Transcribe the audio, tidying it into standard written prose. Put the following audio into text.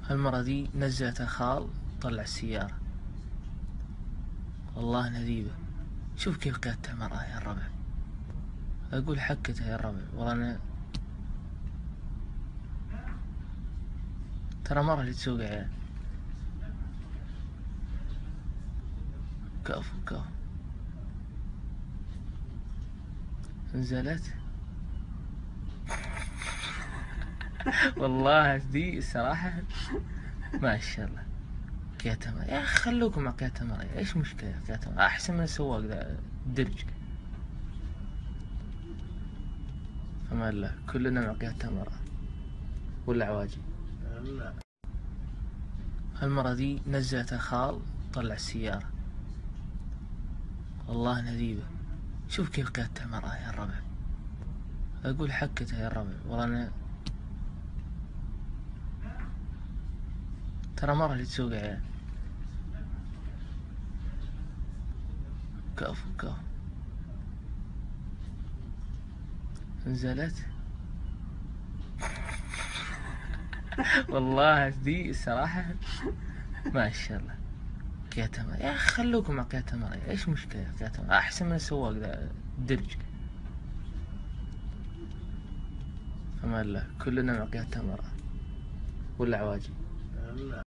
هالمرة دي نزلت الخال طلع السيارة، والله نذيبة. شوف كيف قيادتها المرأة يا الربع، أقول حكتها يا الربع. والله أنا ترى مرة اللي تسوق عيال. كفو كفو. نزلت والله دي الصراحة ما شاء الله. قيادتها مرأة يا أخي، خلوكم مع قيادتها مرأة، إيش مشكلة؟ قيادتها مرأة أحسن من السواق ذا الدرج. فما الله كلنا مع قيادتها مرأة ولا عواجي. هالمرة دي نزلت الخال طلع السيارة، والله نذيبة. شوف كيف قيادتها المرأة يا الربع، أقول حكتها يا الربع. والله أنا ترى مرة اللي تسوق عيال. كفو كفو. نزلت والله دي الصراحة ما شاء الله. قيادتها مرأة يا أخي، خلوكم مع قيادتها مرأة، إيش مشكلة؟ قيادتها مرأة أحسن من السواق ذا الدرج. فما الله كلنا مع قيادتها مرأة ولا عواجي.